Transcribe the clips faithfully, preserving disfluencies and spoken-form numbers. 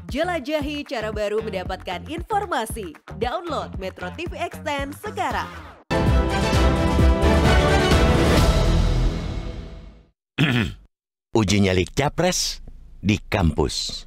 Jelajahi cara baru mendapatkan informasi. Download Metro T V Extend sekarang. Uji nyali capres di kampus.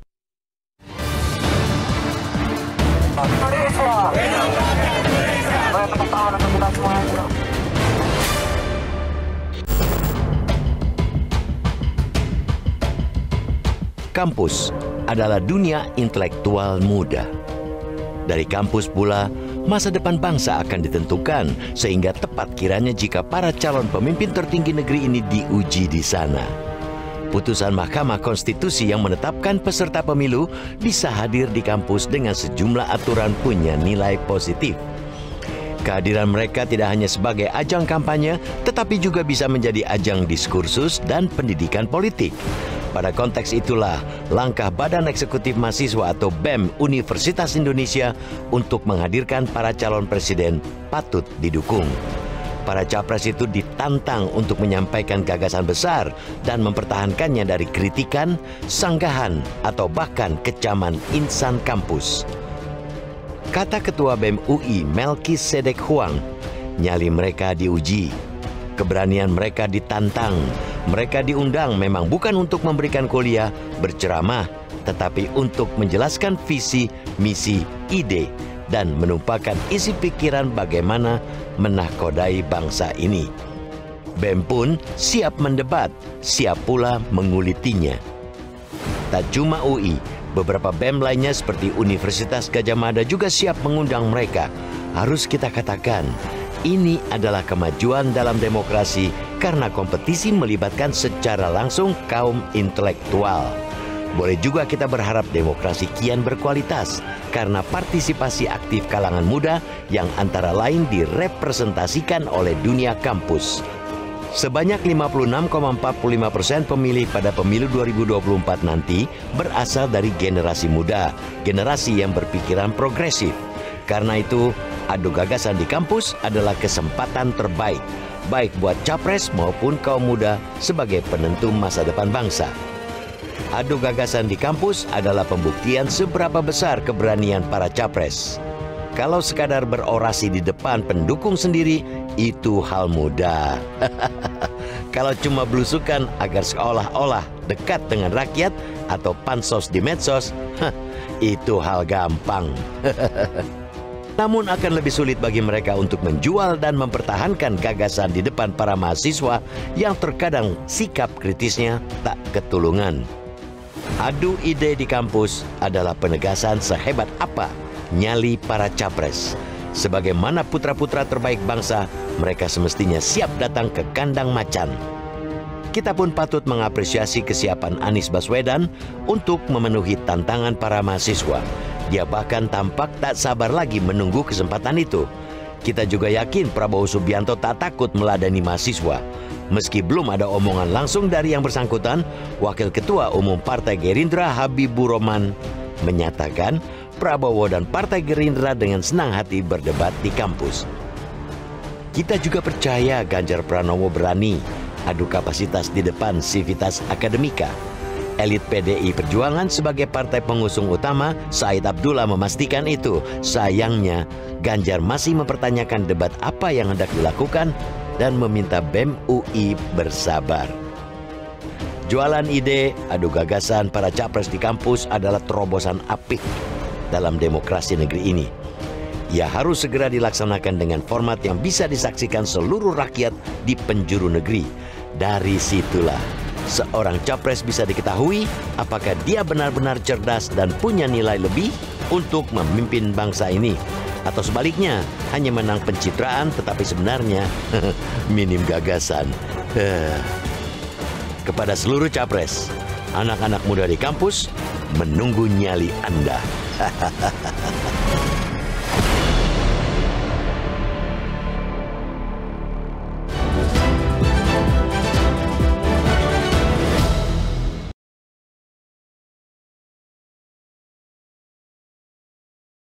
Kampus adalah dunia intelektual muda. Dari kampus pula, masa depan bangsa akan ditentukan, sehingga tepat kiranya jika para calon pemimpin tertinggi negeri ini diuji di sana. Putusan Mahkamah Konstitusi yang menetapkan peserta pemilu bisa hadir di kampus dengan sejumlah aturan punya nilai positif. Kehadiran mereka tidak hanya sebagai ajang kampanye, tetapi juga bisa menjadi ajang diskursus dan pendidikan politik. Pada konteks itulah, langkah Badan Eksekutif Mahasiswa atau B E M Universitas Indonesia untuk menghadirkan para calon presiden patut didukung. Para capres itu ditantang untuk menyampaikan gagasan besar dan mempertahankannya dari kritikan, sanggahan, atau bahkan kecaman insan kampus. Kata Ketua B E M U I Melkisedek Huang, nyali mereka diuji, keberanian mereka ditantang. Mereka diundang memang bukan untuk memberikan kuliah, berceramah, tetapi untuk menjelaskan visi, misi, ide, dan menumpahkan isi pikiran bagaimana menahkodai bangsa ini. B E M pun siap mendebat, siap pula mengulitinya. Tak cuma U I, beberapa B E M lainnya seperti Universitas Gadjah Mada juga siap mengundang mereka. Harus kita katakan, ini adalah kemajuan dalam demokrasi karena kompetisi melibatkan secara langsung kaum intelektual. Boleh juga kita berharap demokrasi kian berkualitas karena partisipasi aktif kalangan muda yang antara lain direpresentasikan oleh dunia kampus. Sebanyak lima puluh enam koma empat puluh lima persen pemilih pada pemilu dua ribu dua puluh empat nanti berasal dari generasi muda, generasi yang berpikiran progresif. Karena itu, adu gagasan di kampus adalah kesempatan terbaik, baik buat capres maupun kaum muda sebagai penentu masa depan bangsa. Adu gagasan di kampus adalah pembuktian seberapa besar keberanian para capres. Kalau sekadar berorasi di depan pendukung sendiri, itu hal mudah. Kalau cuma belusukan agar seolah-olah dekat dengan rakyat atau pansos di medsos, itu hal gampang. Namun akan lebih sulit bagi mereka untuk menjual dan mempertahankan gagasan di depan para mahasiswa yang terkadang sikap kritisnya tak ketulungan. Adu ide di kampus adalah penegasan sehebat apa nyali para capres. Sebagaimana putra-putra terbaik bangsa, mereka semestinya siap datang ke kandang macan. Kita pun patut mengapresiasi kesiapan Anies Baswedan untuk memenuhi tantangan para mahasiswa. Dia bahkan tampak tak sabar lagi menunggu kesempatan itu. Kita juga yakin Prabowo Subianto tak takut meladani mahasiswa. Meski belum ada omongan langsung dari yang bersangkutan, Wakil Ketua Umum Partai Gerindra Habibur Rahman menyatakan Prabowo dan Partai Gerindra dengan senang hati berdebat di kampus. Kita juga percaya Ganjar Pranowo berani adu kapasitas di depan Civitas Akademika. Elit P D I Perjuangan sebagai partai pengusung utama, Said Abdullah memastikan itu. Sayangnya, Ganjar masih mempertanyakan debat apa yang hendak dilakukan dan meminta B E M U I bersabar. Jualan ide, adu gagasan para capres di kampus adalah terobosan apik dalam demokrasi negeri ini. Ia harus segera dilaksanakan dengan format yang bisa disaksikan seluruh rakyat di penjuru negeri. Dari situlah seorang capres bisa diketahui apakah dia benar-benar cerdas dan punya nilai lebih untuk memimpin bangsa ini. Atau sebaliknya, hanya menang pencitraan tetapi sebenarnya minim gagasan. Kepada seluruh capres, anak-anak muda di kampus menunggu nyali Anda.